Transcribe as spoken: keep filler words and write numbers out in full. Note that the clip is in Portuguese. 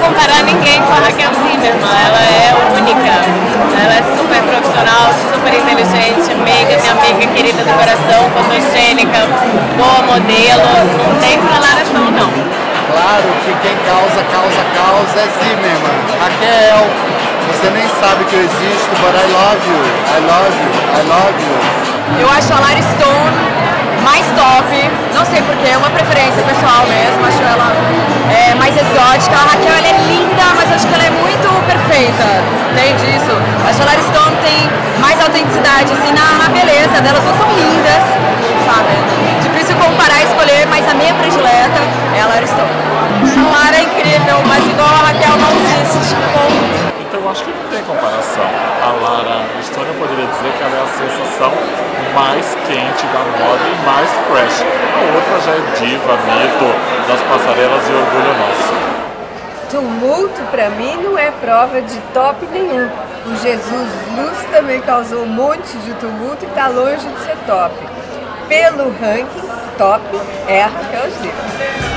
comparar ninguém com a Raquel Zimmermann, ela é única, ela é super profissional, super inteligente, amiga, minha amiga querida do coração, fotogênica, boa modelo, não tem falaração não. Claro que quem causa, causa, causa é Zimmermann. Raquel, você nem sabe que eu existo, but I love you, I love you, I love you. Eu acho a Lara Stone mais top, não sei porquê, é uma preferência pessoal mesmo, acho ela é, mais exótica. A Raquel ela é linda, mas acho que ela é muito perfeita, entende isso? Acho que a Lara Stone tem mais autenticidade, assim, na, na beleza delas, não são lindas, sabe? Difícil comparar e escolher, mas a minha predileta é a Lara Stone. A Lara é incrível, mas igual a Raquel não existe. Bom. Então eu acho que não tem comparação. A Lara Stone eu poderia dizer que ela é a sensação mais quente da moda e mais fresh. A outra já é diva, mito das passarelas e orgulho nosso. Tumulto pra mim não é prova de top nenhum. O Jesus Luz também causou um monte de tumulto e tá longe de ser top. Pelo ranking, top é a Raquel Zimmermann.